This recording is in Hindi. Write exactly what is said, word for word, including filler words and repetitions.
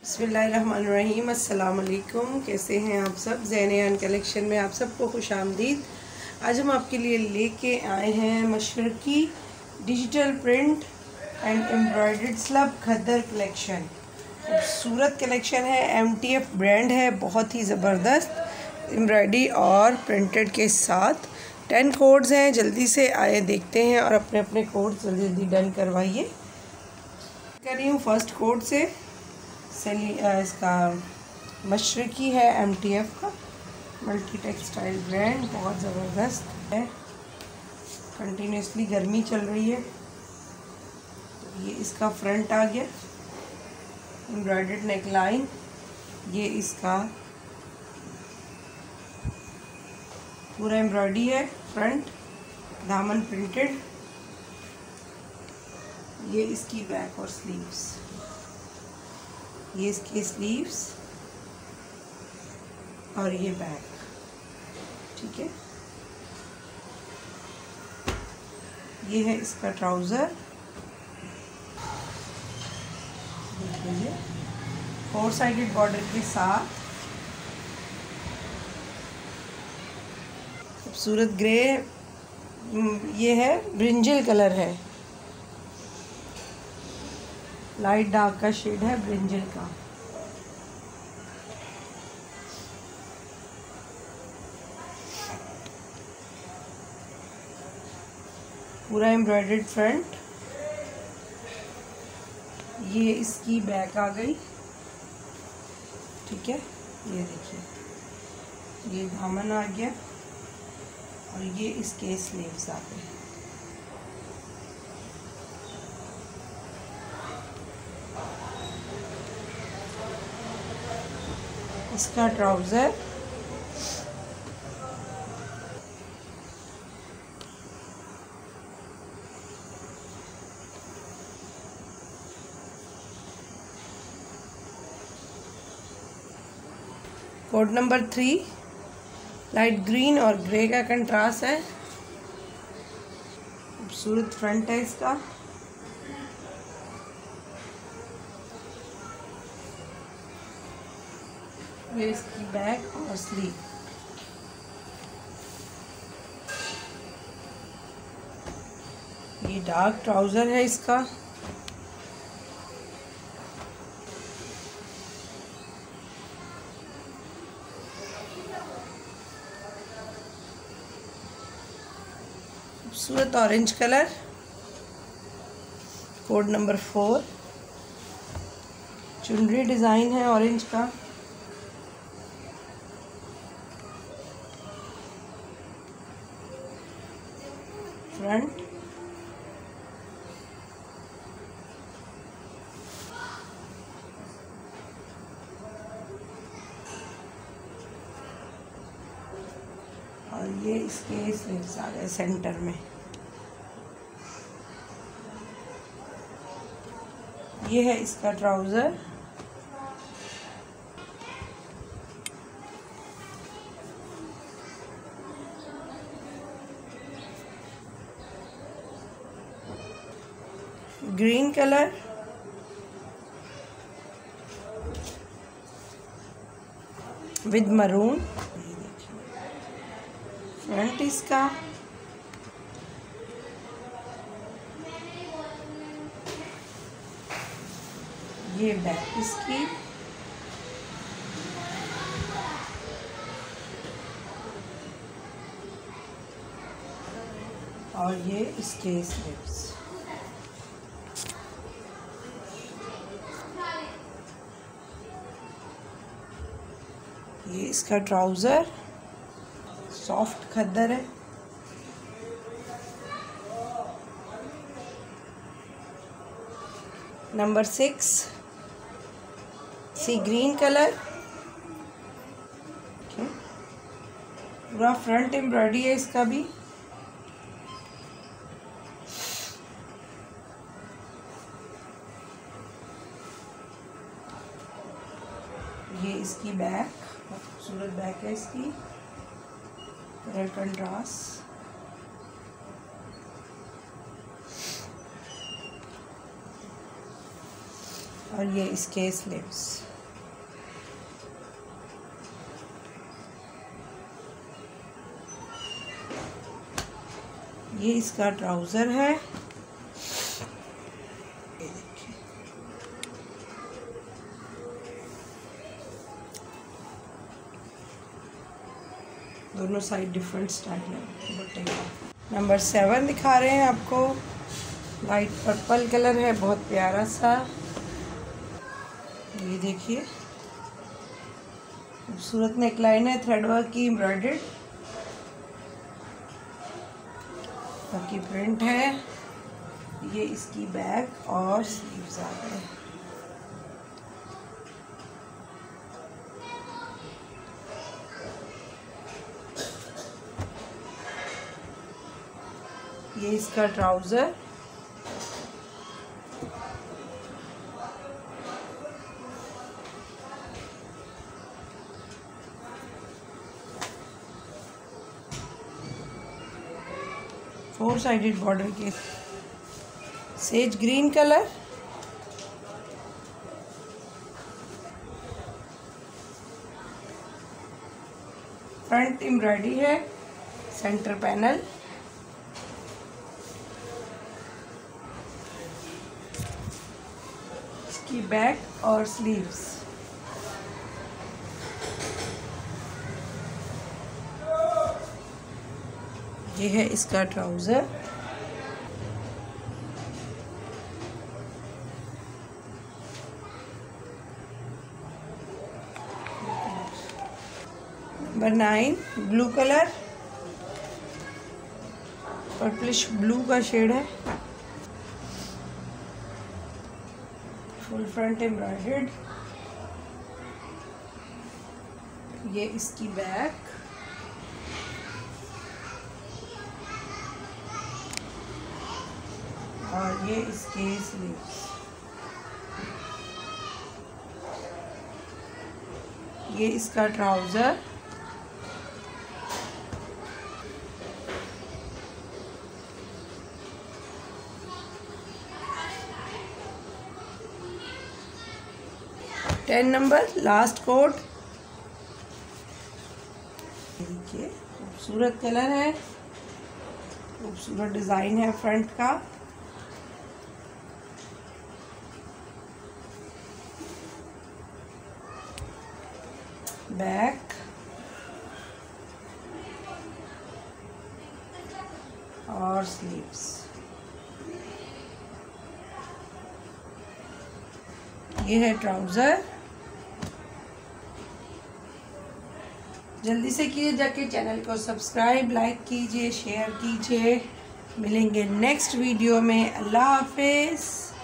बिस्मिल्लाहिर्रहमानिर्रहीम। अस्सलाम वालेकुम। कैसे हैं आप सब? ज़ैन कलेक्शन में आप सबको खुश आमदीद। आज हम आपके लिए लेके आए हैं Mashriqi digital print and embroidered slub khaddar collection. खूबसूरत कलेक्शन है, एम टी एफ ब्रांड है, बहुत ही ज़बरदस्त एम्ब्रॉयडरी और प्रिंटेड के साथ। टेन कोड्स हैं, जल्दी से आए देखते हैं और अपने अपने कोड जल्दी जल्दी डन करवाइए। कर रही हूँ फर्स्ट कोड से। सेली इसका मशरकी है, एम टी एफ का मल्टी टेक्सटाइल ब्रांड, बहुत ज़बरदस्त है। कंटिन्यूसली गर्मी चल रही है। तो ये इसका फ्रंट आ गया, एम्ब्रॉयडर्ड नेक लाइन। ये इसका पूरा एम्ब्रॉयडरी है, फ्रंट दामन प्रिंटेड। ये इसकी बैक और स्लीव्स, ये इसके स्लीव्स और ये बैक, ठीक है। ये है इसका ट्राउज़र, देखिए फोर साइडेड बॉर्डर के साथ। खूबसूरत ग्रे, ये है ब्रिंजल कलर है, लाइट डार्क का शेड है ब्रिंजल का। पूरा एम्ब्रॉयडर्ड फ्रंट। ये इसकी बैक आ गई, ठीक है। ये देखिए, ये दामन आ गया और ये इसके स्लीव्स आ गए। इसका trouser, code number three, light green और ग्रे का कंट्रास्ट है। खूबसूरत फ्रंट है इसका। ये इसकी बैक और स्लीव। ये डार्क ट्राउज़र है इसका। खूबसूरत orange colour, code number four. Chunri design है ऑरेंज का। फ्रंट, और ये इसके स्लीव्स आ गए सेंटर में। ये है इसका trouser. Green colour, with maroon. Front इसका, ये बैक इसकी, और ये इसके स्लीव्स। ये इसका ट्राउज़र, सॉफ्ट खद्दर है। Number six, sea green colour. पूरा फ्रंट एम्ब्रॉयडरी है इसका भी। ये इसकी बैक, खूबसूरत बैक है इसकी, कलर कंट्रास्ट। और ये इसके स्लीव्स। ये इसका ट्राउज़र है। दोनों साइड डिफरेंट स्टाइल है बटे का। नंबर सेवन दिखा रहे हैं आपको। लाइट पर्पल कलर है, बहुत प्यारा सा। ये देखिए खूबसूरत नेकलाइन है, थ्रेड वर्क की एम्ब्रॉयडर्ड बाकी प्रिंट है। ये इसकी बैक और स्लीव्स आ गए। ये इसका ट्राउज़र। फोर साइडेड बॉर्डर के sage green colour. Front embroidery है, सेंटर पैनल। इसकी बैक और स्लीव्स। ये है इसका trouser. Number nine blue colour, purplish blue का शेड है। Full front embroidered. ये इसकी बैक और ये इसके स्लीव्स। ये इसका trouser. Ten number last coat. देखिए खूबसूरत कलर है, खूबसूरत डिज़ाइन है फ्रंट का। बैक और स्लीव्स। ये है ट्राउज़र। जल्दी से कीजिए जाके चैनल को सब्सक्राइब, लाइक कीजिए, शेयर कीजिए। मिलेंगे नेक्स्ट वीडियो में। अल्लाह हाफिज़।